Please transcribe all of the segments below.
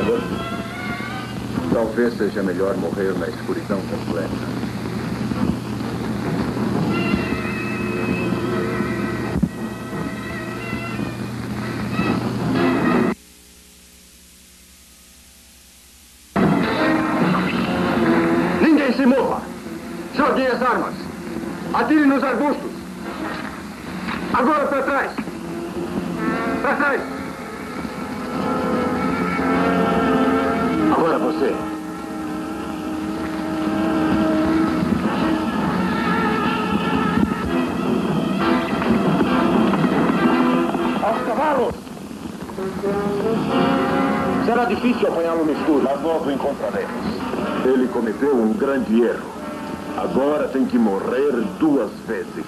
Talvez seja melhor morrer na escuridão completa. Ninguém se mova! Joguem as armas! Atirem nos arbustos! Agora para trás! Para trás! Agora você! Aos cavalos! Será difícil apanhá-lo no escuro, mas nós o encontraremos. Ele cometeu um grande erro. Agora tem que morrer 2 vezes.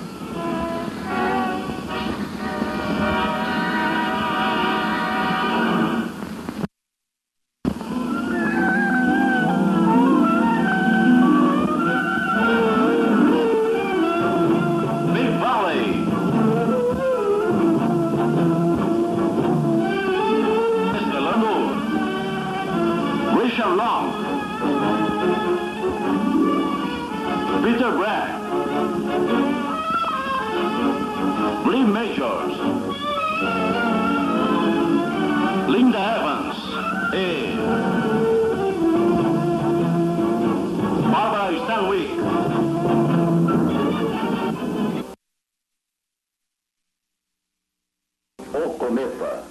Peter Bragg, Lee Majors, Linda Evans e Barbara Stanwyck. O cometa.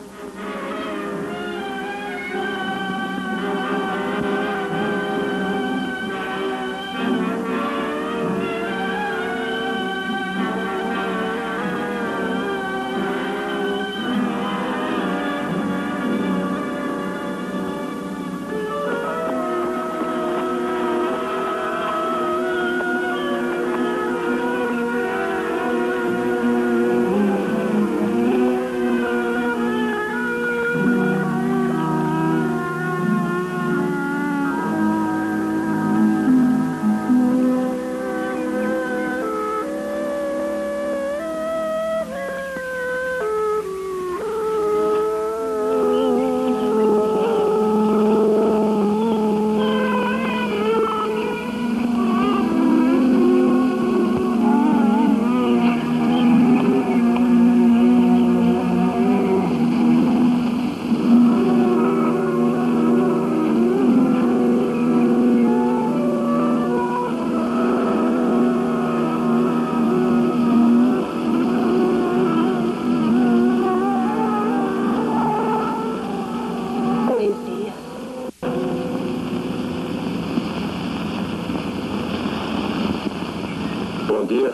Bom dia.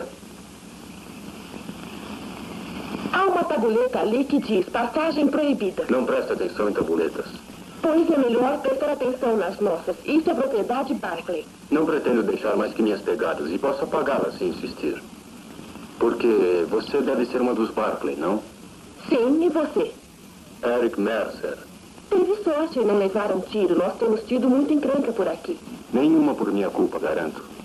Há uma tabuleta ali que diz passagem proibida. Não presta atenção em tabuletas. Pois é melhor prestar atenção nas nossas. Isso é propriedade Barclay. Não pretendo deixar mais que minhas pegadas e posso apagá-las se insistir. Porque você deve ser uma dos Barclay, não? Sim, e você? Eric Mercer. Teve sorte em não levar um tiro. Nós temos tido muita encrenca por aqui. Nenhuma por minha culpa, garanto.